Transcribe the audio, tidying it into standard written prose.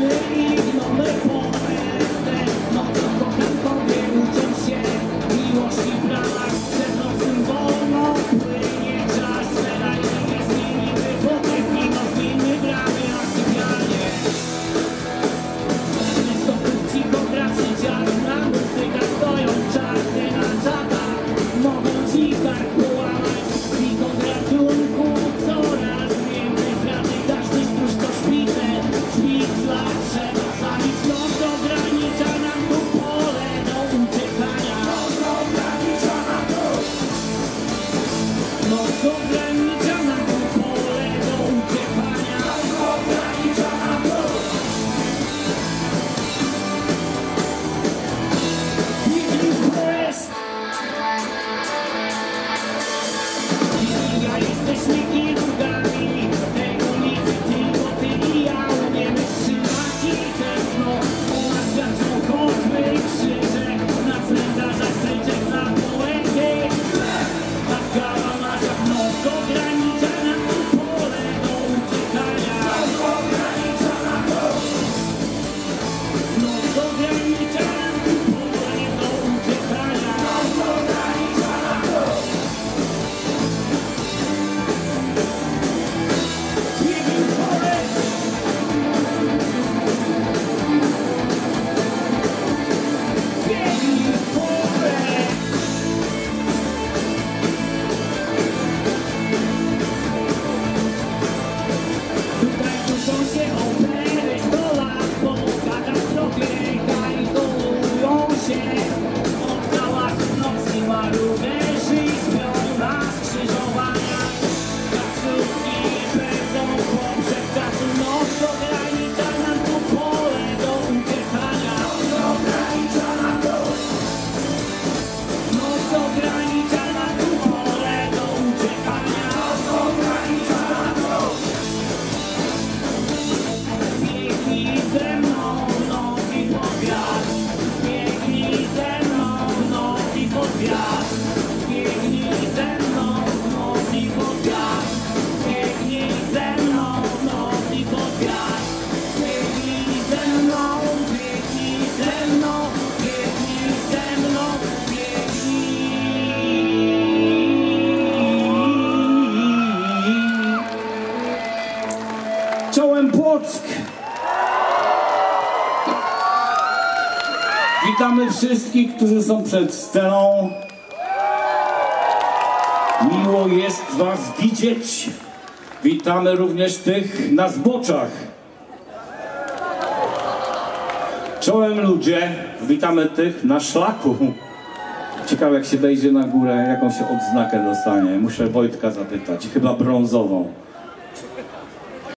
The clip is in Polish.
Płock! Witamy wszystkich, którzy są przed sceną. Miło jest was widzieć. Witamy również tych na zboczach. Czołem ludzie, witamy tych na szlaku. Ciekawe, jak się wejdzie na górę, jaką się odznakę dostanie. Muszę Wojtka zapytać, chyba brązową.